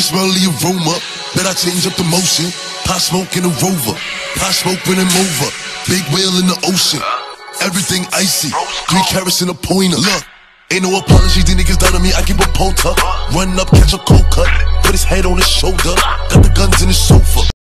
can smell the aroma. Bet I change up the motion. Pot smoke in a Rover. Pot smoke when I'm over. Big whale in the ocean. Everything icy. 3 carats in a pointer. Look, ain't no apology. These niggas down on me. I keep a polter. Run up, catch a cold cut. Put his head on his shoulder. Got the guns in his sofa.